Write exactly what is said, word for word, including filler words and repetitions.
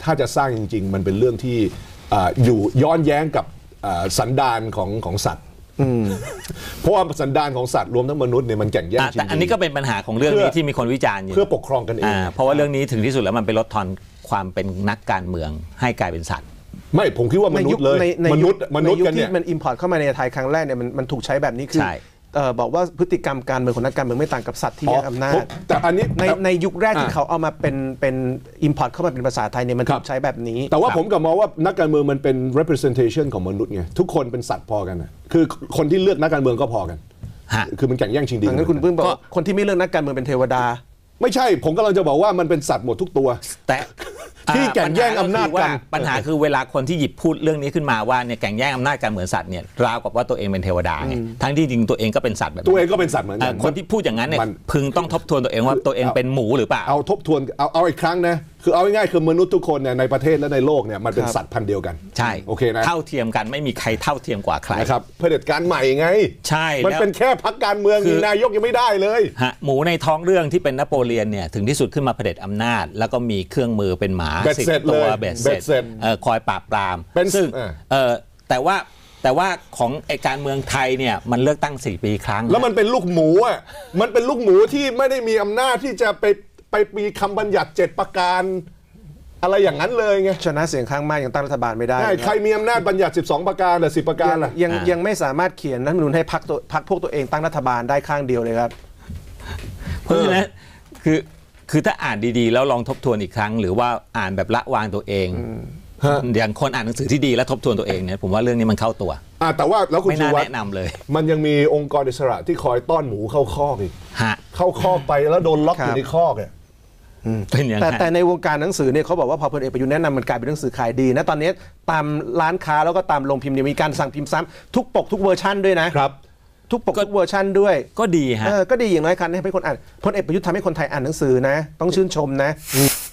ถ้าจะสร้างจริงๆมันเป็นเรื่องที่อยู่ย้อนแย้งกับสันดานของของสัตว์เพราะว่าสันดานของสัตว์รวมทั้งมนุษย์เนี่ยมันแข่งแย่งจริงๆแต่อันนี้ก็เป็นปัญหาของเรื่องนี้ที่มีคนวิจารณ์อยู่เพื่อปกครองกันเองเพราะว่าเรื่องนี้ถึงที่สุดแล้วมันไปลดทอนความเป็นนักการเมืองให้กลายเป็นสัตว์ไม่ผมคิดว่ามนุษย์เลยมนุษย์มนุษย์กันเนี่ยมันอิมพอร์ตเข้ามาในไทยครั้งแรกเนี่ยมันมันถูกใช้แบบนี้คือบอกว่าพฤติกรรมการเมืองของนักการเมืองไม่ต่างกับสัตว์ที่แย่งอำนาจแต่อันนี้ในในยุคแรกที่เขาเอามาเป็นเป็นอิมพอร์ตเข้ามาเป็นภาษาไทยเนี่ยมันถูกใช้แบบนี้แต่ว่าผมกับมองว่านักการเมืองมันเป็น representation ของมนุษย์ไงทุกคนเป็นสัตว์พอกันนะคือคนที่เลือกนักการเมืองก็พอกันคือมันแข่งแย่งชิงดีงั้นคุณเพิ่งบอกคนที่ไม่เลือกนักการเมืองเป็นเทวดาไม่ใช่ผมกำลังจะบอกว่ามันเป็นสัตว์หมดทุกตัวแต่ที่แข่งแย่งอำนาจกันปัญหาคือเวลาคนที่หยิบพูดเรื่องนี้ขึ้นมาว่าเนี่ยแข่งแย่งอำนาจกันเหมือนสัตว์เนี่ยราวกับว่าตัวเองเป็นเทวดาไงทั้งที่จริงตัวเองก็เป็นสัตว์แบบตัวเองก็เป็นสัตว์เหมือนกันคนที่พูดอย่างนั้นเนี่ยพึงต้องทบทวนตัวเองว่าตัวเองเป็นหมูหรือเปล่าเอาทบทวนเอาเอาอีกครั้งนะคือเอาง่ายๆคือมนุษย์ทุกคนเนี่ยในประเทศและในโลกเนี่ยมันเป็นสัตว์พันธุ์เดียวกันใช่โอเคนะเท่าเทียมกันไม่มีใครเท่าเทียมกว่าใครนะครับเผด็จการใหม่ไงใช่มันเป็นแค่พรรคการเมืองมีนายกยังไม่ได้เลยฮะหมูในท้องเรื่องที่เป็นนโปเลียนเนี่ยถึงที่สุดขึ้นมาเผด็จอำนาจแล้วก็มีเครื่องมือเป็นหมาสิบตัวเบ็ดเสร็จคอยปราบปรามซึ่งแต่ว่าแต่ว่าของไอการเมืองไทยเนี่ยมันเลือกตั้งสี่ปีครั้งแล้วมันเป็นลูกหมูอ่ะมันเป็นลูกหมูที่ไม่ได้มีอำนาจที่จะไปไปมีคำบัญญัติเจ็ดประการอะไรอย่างนั้นเลยไงชนะเสียงข้างมากยังตั้งรัฐบาลไม่ได้ใครมีอำนาจบัญญัติสิบสองประการหรือสิบประการล่ะยังยังไม่สามารถเขียนรัฐธรรมนูญให้พรรคตัวพรรคพวกตัวเองตั้งรัฐบาลได้ข้างเดียวเลยครับเพราะฉะนั้นคือคือถ้าอ่านดีๆแล้วลองทบทวนอีกครั้งหรือว่าอ่านแบบละวางตัวเองอย่างคนอ่านหนังสือที่ดีแล้วทบทวนตัวเองเนี่ยผมว่าเรื่องนี้มันเข้าตัวอ่าแต่ว่าแล้วคุณไม่น่าแนะนำเลยมันยังมีองค์กรอิสระที่คอยต้อนหมูเข้าคอกอีกเข้าคอกไปแล้วโดนล็อกอยู่ในคอกเนี่ยแต่แต่ในวงการหนังสือเนี่ยเขาบอกว่าพอพลเอกประยุทธ์แนะนำมันกลายเป็นหนังสือขายดีนะตอนนี้ตามร้านค้าแล้วก็ตามโรงพิมพ์เนี่ยมีการสั่งพิมพ์ซ้ำทุกปกทุกเวอร์ชันด้วยนะครับทุกปกทุกเวอร์ชันด้วยก็ดีฮะก็ดีอย่างน้อยคันให้คนอ่านพลเอกประยุทธ์ทำให้คนไทยอ่านหนังสือนะต้องชื่นชมนะ